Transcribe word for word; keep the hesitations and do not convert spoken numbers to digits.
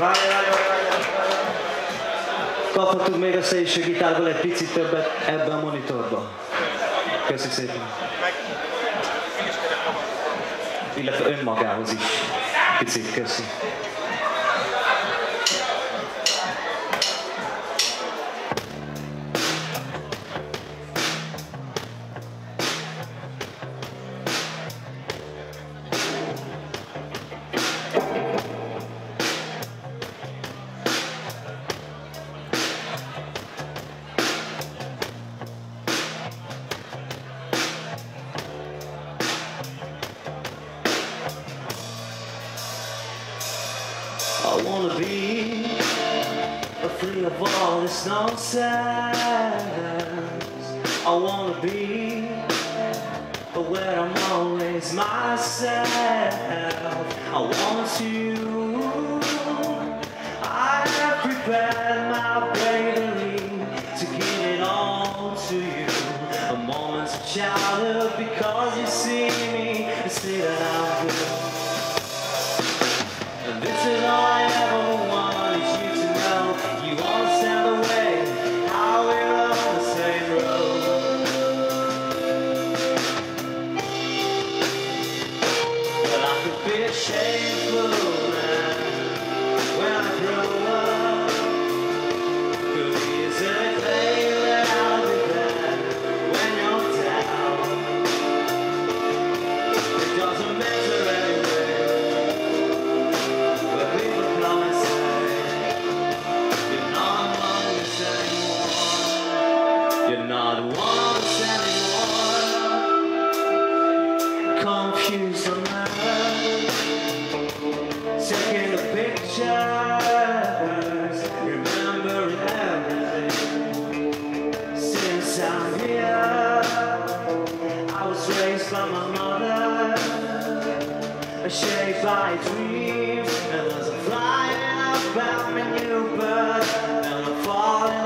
Várj, várj, várj, várj. Kaphatunk még a szélső gitárból egy picit többet ebbe a monitorba. Köszi szépen. Illetve önmagához is. Picit, köszi. I wanna be free of all this nonsense. I wanna be where I'm always myself. I want to. I have prepared my bravery to give it all to you. A moment's of childhood because you see me and say that I'm good. And this is all I ever want is you to know you understand the way how we're on the same road. Well, I could be a shameful man when I grow up. Could easily claim that I'll be there when you're down. It doesn't matter anyway. You're not once anymore. Confused on that. Taking the pictures, remembering everything. Since I'm here, I was raised by my mother, shaped by dreams, and there's a flying about me new bird, and I'm falling.